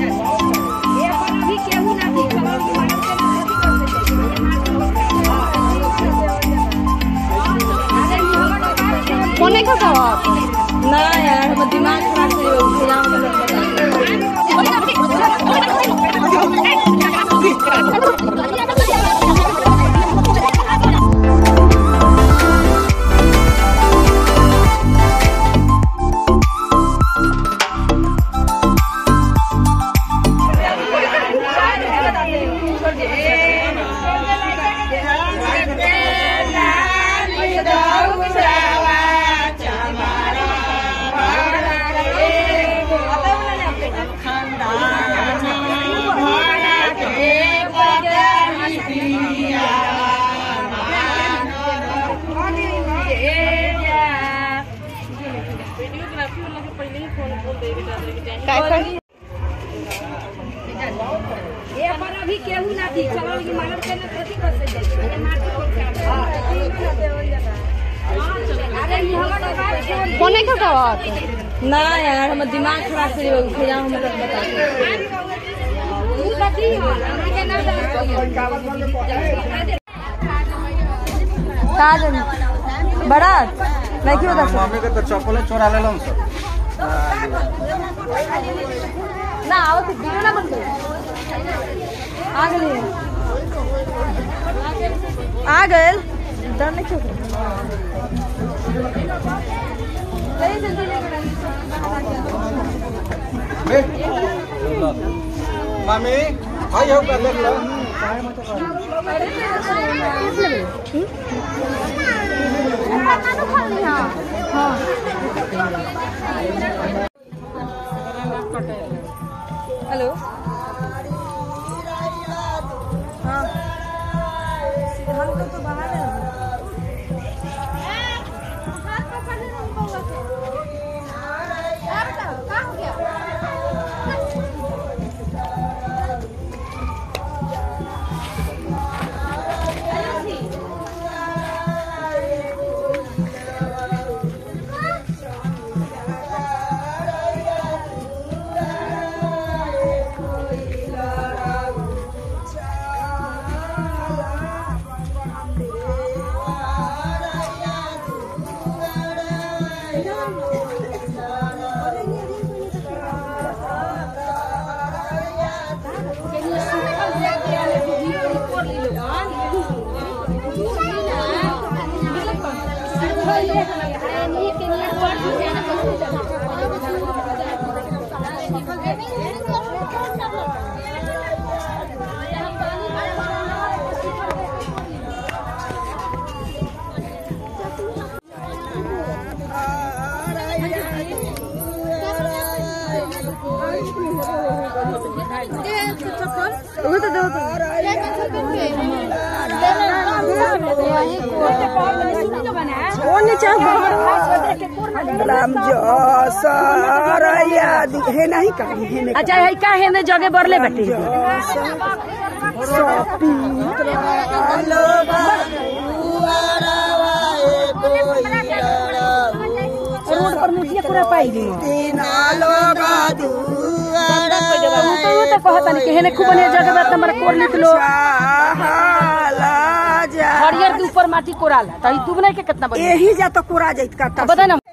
Phone नहीं खाता ना यार, हम दिमाग खराब से अभी केहू ना थी चलो ये मालूम के ना खेती कर से जाए ये माटी को अरे ये हमर फोन नहीं खाता ना यार, हम दिमाग खराब से भेजा हम लोग बता तू बती हमरा के ना काजन बड़ा मैं क्यों बता मम्मी के तो चॉकलेट चोरा ले लो सब ना आओ तो ना बन गए आ गए डर नहीं क्यों मम्मी भाई हो कर ले लो हाँ हेलो हाँ हम तो बाहर है अच्छा है का है ने जगह बरले बैठे रोड पर मुझे पूरा पाई गई तो कहता नहीं कि हेने खूब ने जगह बात हमारा कोर लिख लो हरियर के ऊपर माटी कोराला त ई दुबने के कितना बड़ी यही जा तो कोरा जाइत काटा बता ना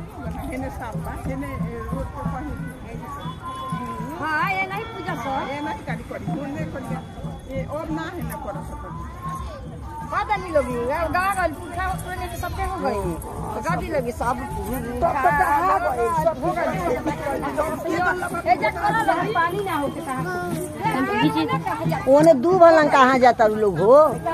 हां ये नहीं पूजा सर ये नहीं करी होने करिया ये और ना है ना कर सकत पता नहीं लोगी गागल पुखा उसने के सबके हो गई गाड़ी लगी सब सब हो गई ए जा करा लगी पानी ना होके कहां ओने दू भलन कहां जाता लोग हो।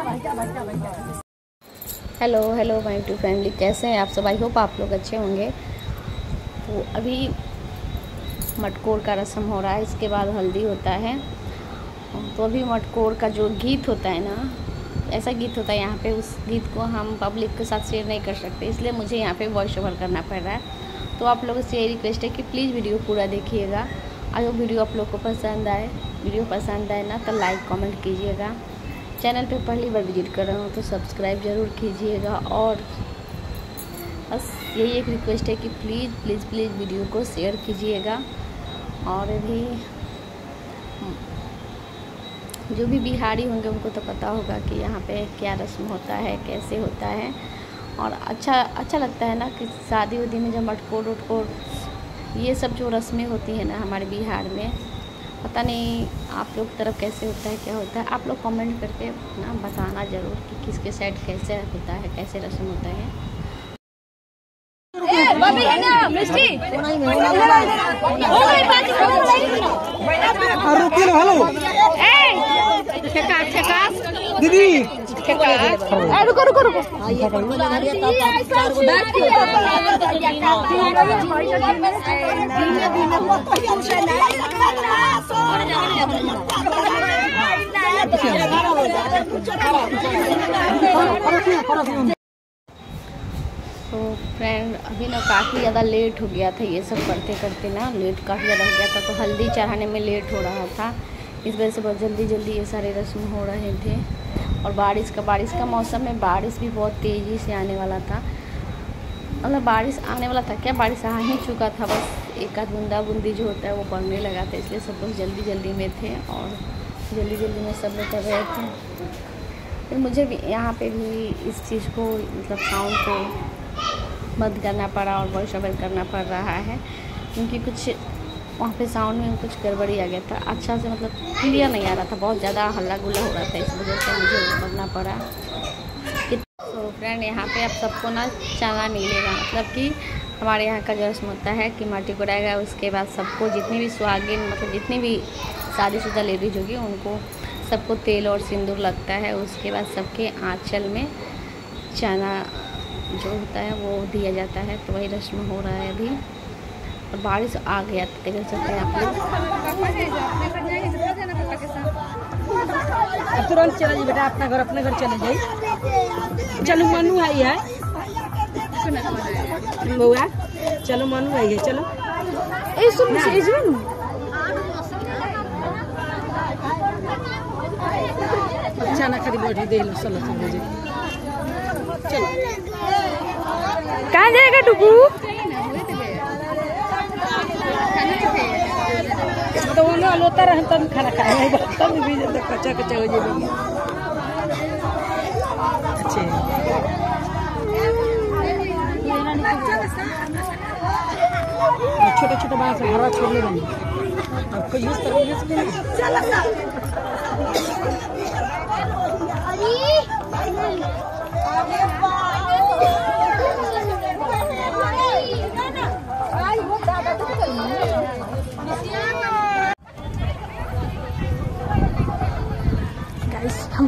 हेलो माय यूट्यूब फैमिली, कैसे हैं आप सब? आई होप आप लोग अच्छे होंगे। तो अभी मटकोर का रस्म हो रहा है, इसके बाद हल्दी होता है। तो अभी मटकोर का जो गीत होता है ना, ऐसा गीत होता है यहाँ पे, उस गीत को हम पब्लिक के साथ शेयर नहीं कर सकते, इसलिए मुझे यहाँ पे वॉइस ओवर करना पड़ रहा है। तो आप लोगों से ये रिक्वेस्ट है कि प्लीज़ वीडियो पूरा देखिएगा। अगर वीडियो आप लोग को पसंद आए, वीडियो पसंद आए ना तो लाइक कमेंट कीजिएगा। चैनल पे पहली बार विजिट कर रहा हूँ तो सब्सक्राइब ज़रूर कीजिएगा। और बस यही एक रिक्वेस्ट है कि प्लीज़ वीडियो को शेयर कीजिएगा। और भी जो भी बिहारी होंगे उनको तो पता होगा कि यहाँ पे क्या रस्म होता है, कैसे होता है। और अच्छा लगता है ना कि शादी उदी में जब मटकोर उटकोर ये सब जो रस्में होती है ना हमारे बिहार में, पता नहीं आप लोग तरफ कैसे होता है, क्या होता है। आप लोग कमेंट करके ना बताना ज़रूर कि किसके साइड कैसे होता है, कैसे रस्म होता है। दीदी रुको तो फ्रेंड अभी ना काफ़ी ज़्यादा लेट हो गया था, ये सब करते करते ना लेट काफ़ी ज़्यादा हो गया था। तो हल्दी चढ़ाने में लेट हो रहा था, इस वजह से बहुत जल्दी ये सारे रस्म हो रहे थे। और बारिश का मौसम में बारिश भी बहुत तेज़ी से आने वाला था। मतलब बारिश आने वाला था क्या, बारिश आ ही चुका था, बस एक आध बूंदी जो होता है वो पड़ने लगा था। इसलिए सब लोग जल्दी में थे और जल्दी में सब लोग कर रहे थे। फिर मुझे भी यहाँ पे भी इस चीज़ को मतलब साउंड को बंद करना पड़ा और वॉइस ओवर करना पड़ रहा है, क्योंकि कुछ वहाँ पे साउंड में कुछ गड़बड़ी आ गया था। अच्छा से मतलब क्लियर नहीं आ रहा था, बहुत ज़्यादा हल्ला गुल्ला हो रहा था, इस वजह से मुझे करना पड़ा। तो फ्रेंड यहाँ पे आप सबको ना चना मिलेगा, मतलब कि हमारे यहाँ का जो रस्म होता है कि माटी कोड़ाएगा, उसके बाद सबको जितनी भी सुहागिन मतलब जितनी भी शादीशुदा लेडीज होगी उनको सबको तेल और सिंदूर लगता है। उसके बाद सबके आँचल में चना जो होता है वो दिया जाता है। तो वही रस्म हो रहा है अभी। और बारिश आ गया तो देख सकते हैं आप लोग। तुरंत चले जाइए बेटा, अपने घर चले जाइए। चलो मनु आई है बउआ, चलो मनु आई है, चलो चना खरीद बैठी दे लो, चलो कहाँ जाएगा टुकू? तो वो ना लोता रहे तब खाना खाए, तब भी कच्चा हो जाएगा। अच्छे छोटे बात से घर छोड़ने बनी आपको यूज हम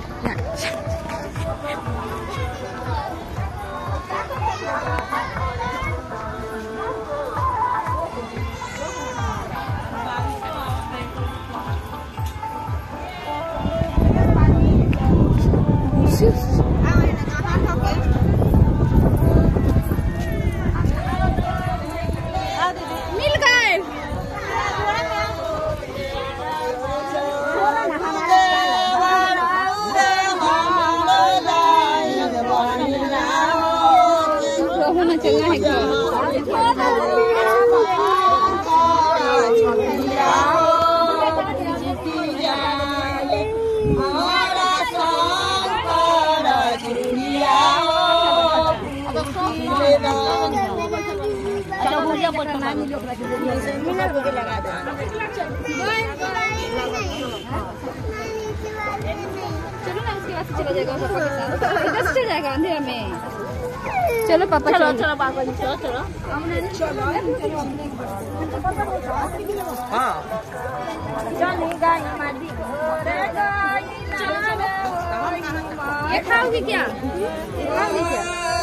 मिल गए। होना चाहिए चलो ना, उसके बाद चला जाएगा पापा के साथ, इधर से चल जाएगा अंधेरा में। चलो पापा, चलो पापा जी, चलो हाँ ये खाओगी क्या? ये खाओगी क्या?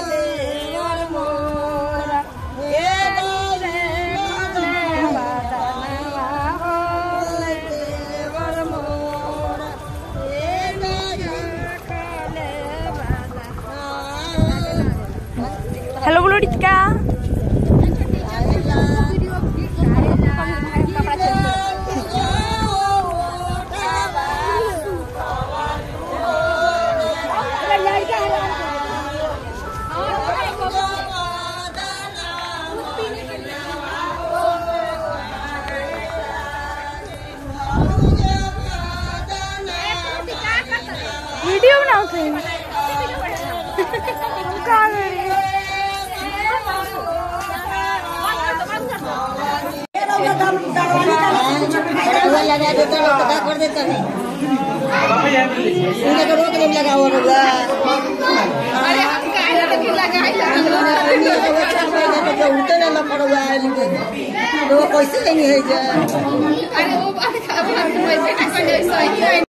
हेलो बोलो रितिका। Oh, लगा देता है पता कर देता नहीं उन्हें तो रोक नहीं लगा हुआ होगा। अरे हम काहे लगे लगाई तो उल्टे ना पड़वा है तो कैसे नहीं है जा। अरे वो बात का पैसे का कोई